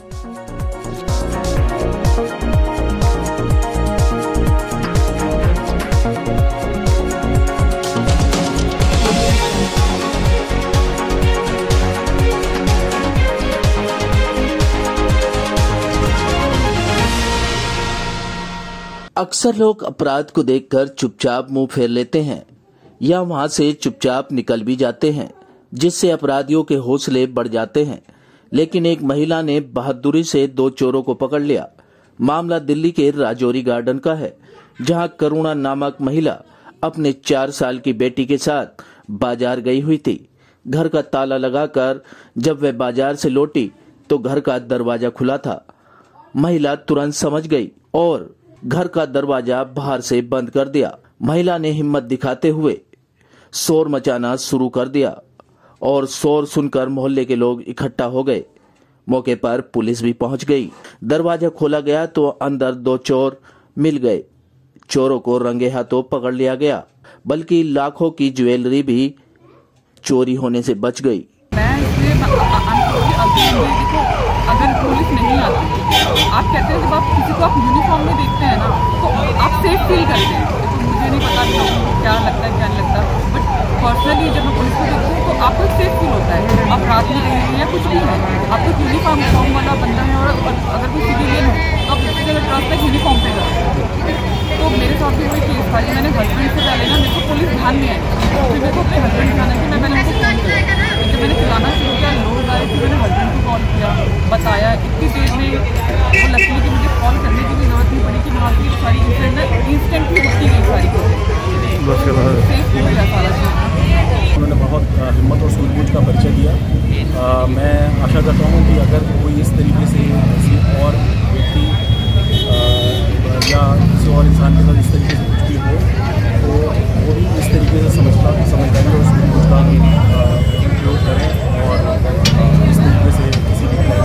अक्सर लोग अपराध को देखकर चुपचाप मुंह फेर लेते हैं या वहां से चुपचाप निकल भी जाते हैं, जिससे अपराधियों के हौसले बढ़ जाते हैं। लेकिन एक महिला ने बहादुरी से 2 चोरों को पकड़ लिया। मामला दिल्ली के राजौरी गार्डन का है, जहां करुणा नामक महिला अपने 4 साल की बेटी के साथ बाजार गई हुई थी। घर का ताला लगाकर जब वह बाजार से लौटी तो घर का दरवाजा खुला था। महिला तुरंत समझ गई और घर का दरवाजा बाहर से बंद कर दिया। महिला ने हिम्मत दिखाते हुए शोर मचाना शुरू कर दिया और शोर सुनकर मोहल्ले के लोग इकट्ठा हो गए। मौके पर पुलिस भी पहुंच गई। दरवाजा खोला गया तो अंदर 2 चोर मिल गए। चोरों को रंगे हाथों पकड़ लिया गया, बल्कि लाखों की ज्वेलरी भी चोरी होने से बच गई। अगर पुलिस नहीं आती, आप कहते हैं जब आप किसी को आप यूनिफॉर्म में देखते हैं ना तो आप सेफ फील करते हैं। तो मुझे नहीं पता क्या लगता है क्या नहीं लगता, बट पर्सनली जब मैं पुलिस को देखती हूँ तो आपको सेफ फील होता है। आप रात में रहेंगे या कुछ भी है, आपको यूनिफॉर्म वाला बंदा है और अगर कोई सिविलियन हो तो आप उससे ज़्यादा ट्रस्ट है यूनिफॉर्म पे करते हैं। तो मेरे साथ भी वही केस था कि मैंने हस्बैंड से पहले ना मेरे को पुलिस ध्यान में आई, फिर मेरे को अपने हस्बैंड ध्यान आई कि मैं पहले उनको फ़ोन किया। जब मैंने चलाना शुरू किया, लोग आए, फिर मैंने हस्बैंड को कॉल किया, बताया। इतनी देर में वो लकीली कि मुझे कॉल करने की भी जरूरत नहीं पड़ी कि वहाँ की सारी इंसिडेंट इंस्टेंटली होती गई सारी चीज़ें, सेफ हो गया सारा चीज़। उन्होंने बहुत हिम्मत और सूझबूझ का परिचय दिया। मैं आशा करता हूँ कि अगर कोई इस तरीके से किसी और व्यक्ति या किसी और इंसान के साथ इस तरीके से कुछ भी हो तो वो भी इस तरीके से समझदारी और सूझबूझ का उपयोग करें और इस तरीके से किसी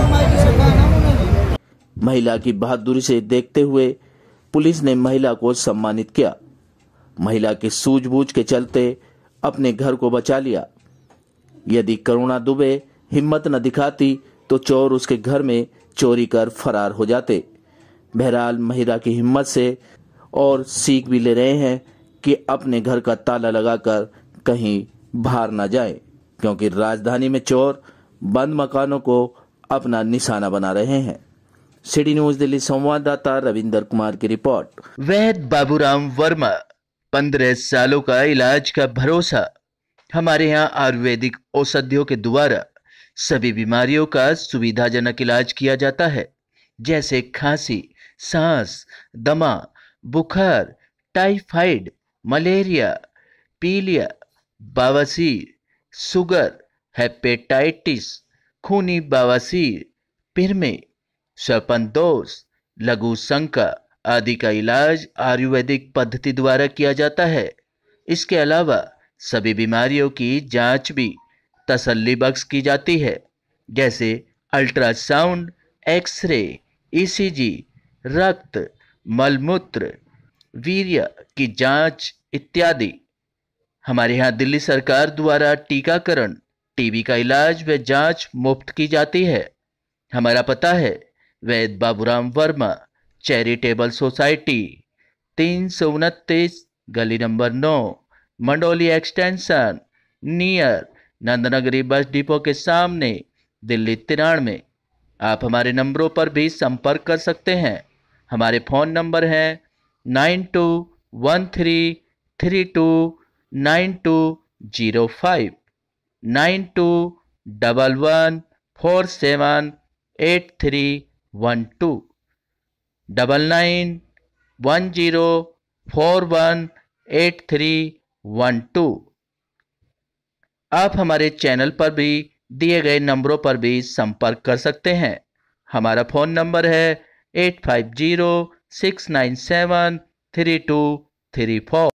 भी महिला की बहादुरी से देखते हुए पुलिस ने महिला को सम्मानित किया। महिला की सूझबूझ के चलते अपने घर को बचा लिया। यदि करुणा दुबे हिम्मत न दिखाती तो चोर उसके घर में चोरी कर फरार हो जाते। बहरहाल महिला की हिम्मत से और सीख भी ले रहे हैं कि अपने घर का ताला लगाकर कहीं बाहर न जाए, क्योंकि राजधानी में चोर बंद मकानों को अपना निशाना बना रहे हैं। सिटी न्यूज दिल्ली संवाददाता रविंदर कुमार की रिपोर्ट। वैद्य बाबूराम वर्मा, 15 सालों का इलाज का भरोसा। हमारे यहाँ आयुर्वेदिक औषधियों के द्वारा सभी बीमारियों का सुविधाजनक इलाज किया जाता है, जैसे खांसी, सांस, दमा, बुखार, टाइफाइड, मलेरिया, पीलिया, बवासीर, शुगर, हेपेटाइटिस, खूनी बवासीर, पिरमे, सर्पदोष, लघु शंका आदि का इलाज आयुर्वेदिक पद्धति द्वारा किया जाता है। इसके अलावा सभी बीमारियों की जांच भी तसल्ली बख्श की जाती है, जैसे अल्ट्रासाउंड, एक्सरे, ईसीजी, रक्त, मलमूत्र, वीर्य की जांच इत्यादि। हमारे यहाँ दिल्ली सरकार द्वारा टीकाकरण, टीबी का इलाज व जांच मुफ्त की जाती है। हमारा पता है वैद्य बाबूराम वर्मा, चैरिटेबल सोसाइटी, 329 गली number 9, Mandoli extension, near Nandnagri bus depot के सामने, दिल्ली 93। आप हमारे नंबरों पर भी संपर्क कर सकते हैं। हमारे फ़ोन नंबर हैं 9213329205, 9211478312, 9910418312। आप हमारे चैनल पर भी दिए गए नंबरों पर भी संपर्क कर सकते हैं। हमारा फ़ोन नंबर है 8506973234।